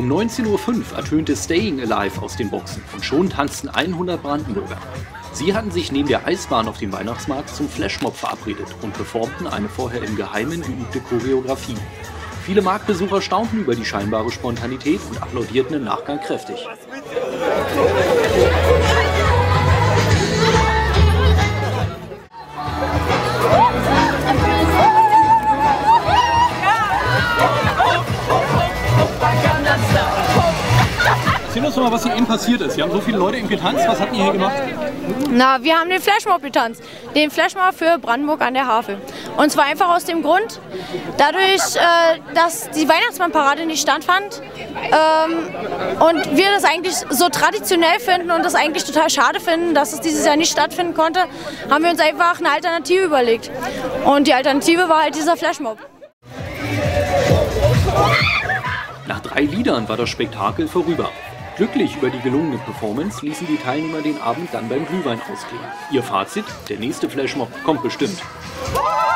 Um 19:05 Uhr ertönte Staying Alive aus den Boxen und schon tanzten 100 Brandenburger. Sie hatten sich neben der Eisbahn auf dem Weihnachtsmarkt zum Flashmob verabredet und performten eine vorher im Geheimen geübte Choreografie. Viele Marktbesucher staunten über die scheinbare Spontanität und applaudierten im Nachgang kräftig. Erzähl uns doch mal, was hier eben passiert ist. Wir haben so viele Leute eben getanzt. Was habt ihr hier gemacht? Na, wir haben den Flashmob getanzt. Den Flashmob für Brandenburg an der Havel. Und zwar einfach aus dem Grund, dadurch, dass die Weihnachtsmannparade nicht stattfand und wir das eigentlich so traditionell finden und das eigentlich total schade finden, dass es dieses Jahr nicht stattfinden konnte, haben wir uns einfach eine Alternative überlegt. Und die Alternative war halt dieser Flashmob. Nach 3 Liedern war das Spektakel vorüber. Glücklich über die gelungene Performance ließen die Teilnehmer den Abend dann beim Glühwein ausklingen. Ihr Fazit: Der nächste Flashmob kommt bestimmt.